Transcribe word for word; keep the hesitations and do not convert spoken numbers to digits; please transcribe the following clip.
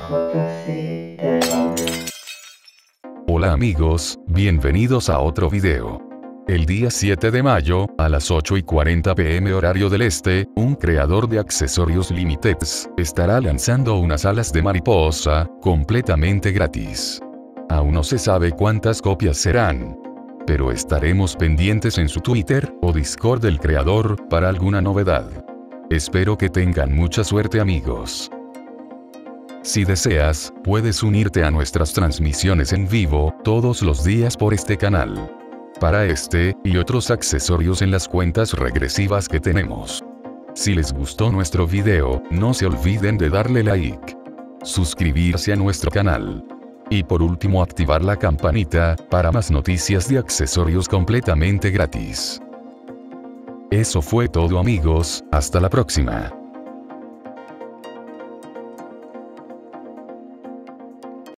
Hola amigos, bienvenidos a otro video. El día siete de mayo, a las ocho y cuarenta pm horario del este, un creador de accesorios Limited estará lanzando unas alas de mariposa, completamente gratis. Aún no se sabe cuántas copias serán, pero estaremos pendientes en su Twitter o Discord del creador para alguna novedad. Espero que tengan mucha suerte amigos. Si deseas, puedes unirte a nuestras transmisiones en vivo todos los días por este canal. Para este y otros accesorios en las cuentas regresivas que tenemos. Si les gustó nuestro video, no se olviden de darle like, suscribirse a nuestro canal y por último activar la campanita para más noticias de accesorios completamente gratis. Eso fue todo amigos, hasta la próxima.